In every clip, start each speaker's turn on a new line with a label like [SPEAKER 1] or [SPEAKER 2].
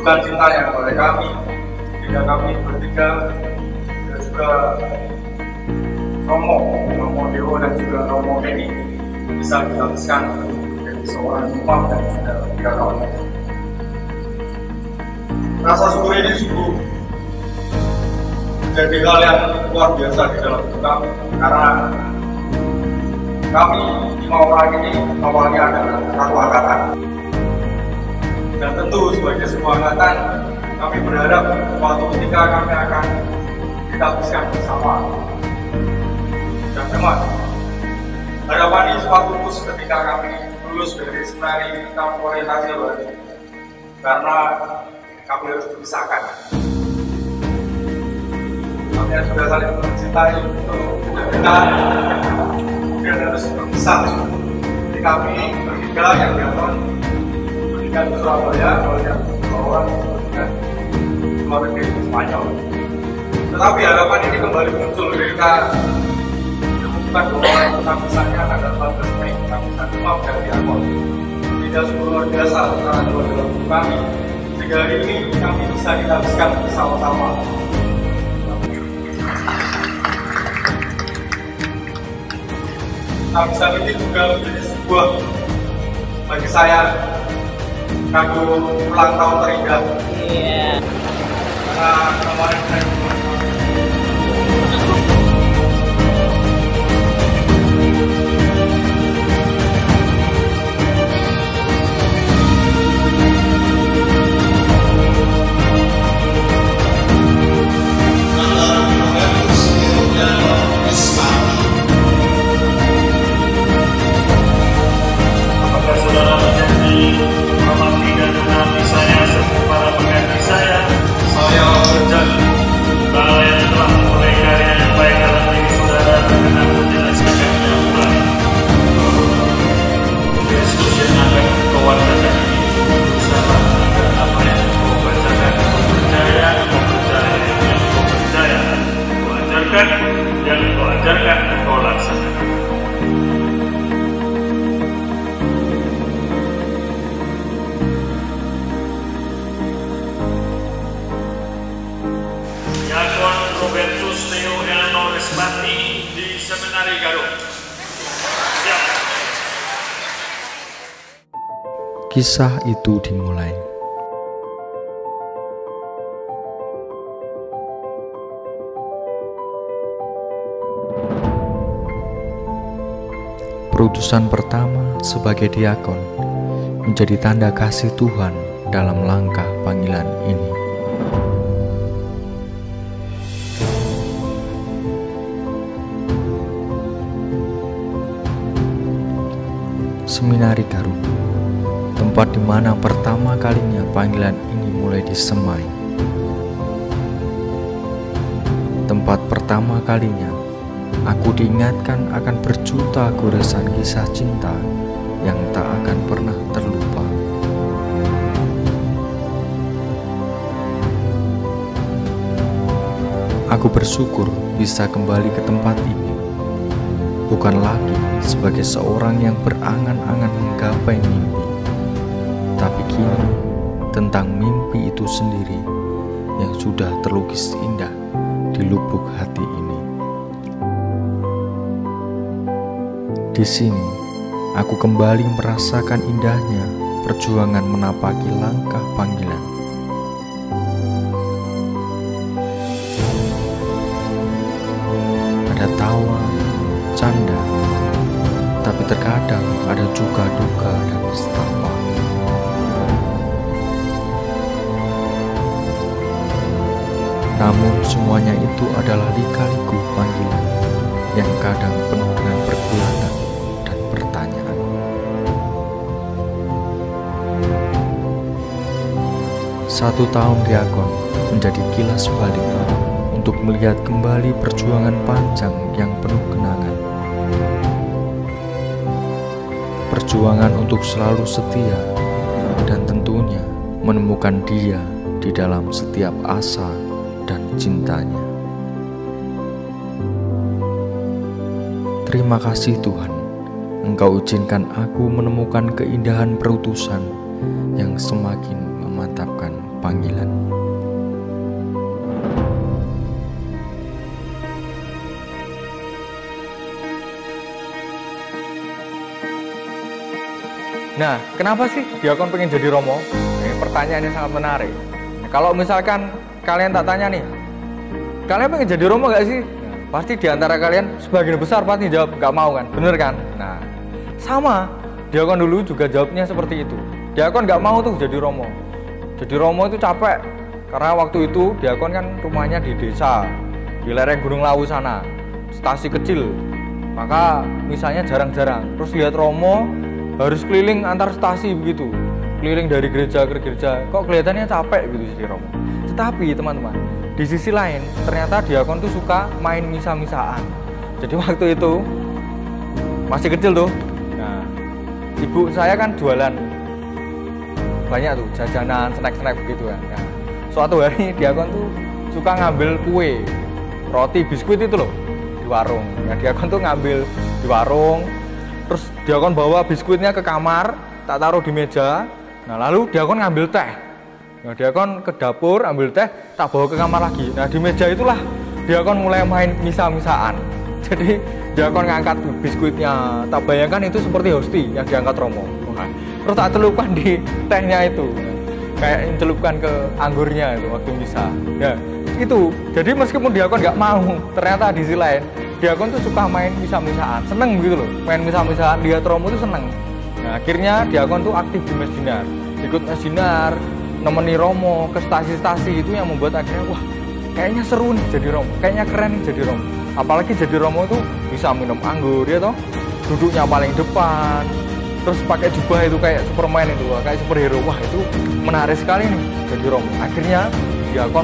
[SPEAKER 1] menunjukkan cintanya kepada kami, jika kami bertiga dan juga Romo Dewo dan juga Romo Kenny bisa dihabiskan menjadi seorang imam dan juga diakon. Rasa syukur ini sungguh menjadi hal yang luar biasa di dalam hidup kami, karena kami 5 orang ini awalnya adalah satu angkatan, dan tentu sebagai sebuah angkatan kami berharap suatu ketika kami akan dihabiskan bersama. Dan memang harapan ini sempat lupus ketika kami lulus dari seminari tahun orientasi baru, karena kami harus dipisahkan. Kami sudah saling mencintai untuk kita, kemudian harus berpisah. Jadi kami bertiga yang diakon pendidikan di Surabaya, kalau yang bawah pendidikan luar negeri Spanyol. Tetapi harapan ini kembali muncul ketika ditemukan bahwa kehabisannya tanggal 14 Mei kehabisan imam dan diakon. Tidak sungguh luar biasa antara dua dalam kami, sehingga hari ini kami bisa dihabiskan bersama-sama. Kehabisan ini juga menjadi sebuah bagi saya kado ulang tahun terindah. Karena kemarin saya yang kau ajarkan kau laksanakan. Diakon Robertus Theo Eleanor Respati di Seminari Garut. Siap.
[SPEAKER 2] Kisah itu dimulai. Perutusan pertama sebagai diakon menjadi tanda kasih Tuhan dalam langkah panggilan ini. Seminari Garut, tempat di mana pertama kalinya panggilan ini mulai disemai. Tempat pertama kalinya aku diingatkan akan berjuta goresan kisah cinta yang tak akan pernah terlupa. Aku bersyukur bisa kembali ke tempat ini, bukan lagi sebagai seorang yang berangan-angan menggapai mimpi, tapi kini tentang mimpi itu sendiri yang sudah terlukis indah di lubuk hati ini. Di sini, aku kembali merasakan indahnya perjuangan menapaki langkah panggilan. Ada tawa, canda, tapi terkadang ada juga duka dan nestapa. Namun semuanya itu adalah lika-liku panggilan yang kadang penuh dengan pergulatan dan pertanyaan. Satu tahun diakon menjadi kilas balik untuk melihat kembali perjuangan panjang yang penuh kenangan. Perjuangan untuk selalu setia dan tentunya menemukan Dia di dalam setiap asa dan cintanya. Terima kasih Tuhan, Engkau izinkan aku menemukan keindahan perutusan yang semakin memantapkan panggilan. Nah, kenapa sih diakon pengen jadi romo? Ini pertanyaan yang sangat menarik. Nah, kalau misalkan kalian tak tanya nih, kalian pengen jadi romo gak sih? Nah, pasti diantara kalian sebagian besar pasti jawab gak mau kan, bener kan? Nah, sama, diakon dulu juga jawabnya seperti itu. Diakon gak mau tuh jadi romo. Jadi romo itu capek, karena waktu itu diakon kan rumahnya di desa, di lereng Gunung Lawu sana, stasi kecil. Maka misalnya jarang-jarang, terus lihat romo harus keliling antar stasi begitu, keliling dari gereja ke gereja, kok kelihatannya capek gitu jadi romo. Tetapi teman-teman, di sisi lain ternyata diakon tuh suka main misa-misaan. Jadi waktu itu masih kecil tuh, nah ibu saya kan jualan banyak tuh jajanan, snack-snack begitu kan. Nah, suatu hari diakon tuh suka ngambil kue, roti, biskuit itu loh di warung. Nah, diakon tuh ngambil di warung. Terus diakon bawa biskuitnya ke kamar, tak taruh di meja. Nah lalu diakon ngambil teh. Nah diakon ke dapur ambil teh, tak bawa ke kamar lagi. Nah di meja itulah diakon mulai main misa-misaan. Jadi diakon ngangkat biskuitnya, tak bayangkan itu seperti hosti yang diangkat romo. Nah, terus tak celupkan di tehnya itu, kayak celupkan ke anggurnya itu waktu misa. Nah itu, jadi meskipun diakon nggak mau, ternyata di sisi lain diakon tuh suka main misa-misaan, seneng gitu loh, main misa-misaan, lihat romo tuh seneng. Nah akhirnya diakon tuh aktif di Mesdinar, ikut Mesdinar, nemeni romo ke stasi-stasi, itu yang membuat akhirnya wah kayaknya seru nih jadi romo, kayaknya keren nih jadi romo. Apalagi jadi romo itu bisa minum anggur ya toh, duduknya paling depan, terus pakai jubah itu kayak Superman itu, kayak superhero. Wah itu menarik sekali nih jadi romo. Akhirnya diakon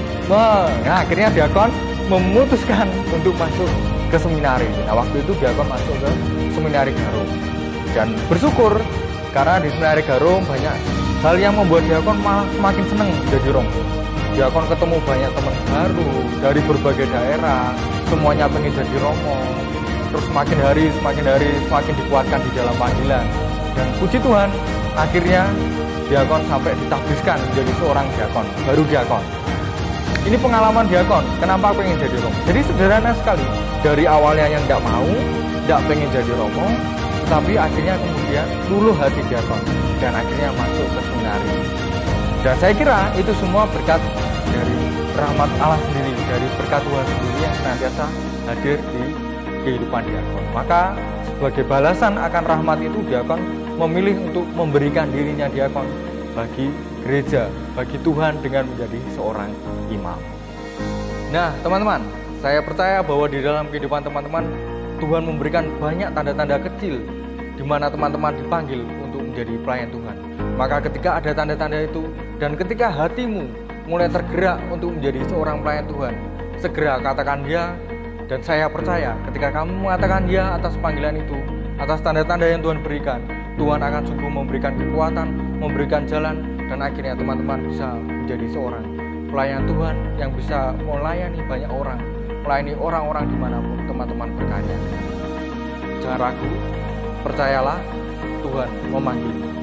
[SPEAKER 2] memutuskan untuk masuk ke seminari. Nah waktu itu diakon masuk ke seminari Garum dan bersyukur karena di seminari Garum banyak hal yang membuat diakon malah semakin seneng jadi romo. Diakon ketemu banyak teman baru dari berbagai daerah, semuanya pengen jadi romo. Terus semakin hari semakin dikuatkan di dalam panggilan. Dan puji Tuhan, akhirnya diakon sampai ditabiskan menjadi seorang diakon, baru diakon. Ini pengalaman diakon, kenapa pengen jadi romo? Jadi sederhana sekali, dari awalnya yang tidak mau, tidak pengen jadi romo, tapi akhirnya kemudian luluh hati diakon, dan akhirnya masuk ke seminari. Dan saya kira itu semua berkat dari rahmat Allah sendiri, dari berkat Tuhan sendiri yang senantiasa hadir di kehidupan diakon. Maka sebagai balasan akan rahmat itu, diakon memilih untuk memberikan dirinya diakon bagi gereja, bagi Tuhan dengan menjadi seorang imam. Nah teman-teman, saya percaya bahwa di dalam kehidupan teman-teman, Tuhan memberikan banyak tanda-tanda kecil di mana teman-teman dipanggil untuk menjadi pelayan Tuhan. Maka ketika ada tanda-tanda itu, dan ketika hatimu mulai tergerak untuk menjadi seorang pelayan Tuhan, segera katakan ya. Dan saya percaya ketika kamu mengatakan ya atas panggilan itu, atas tanda-tanda yang Tuhan berikan, Tuhan akan sungguh memberikan kekuatan, memberikan jalan, dan akhirnya teman-teman bisa menjadi seorang pelayan Tuhan yang bisa melayani banyak orang, melayani orang-orang dimanapun teman-teman berkarya. Jangan ragu, percayalah, Tuhan memanggil.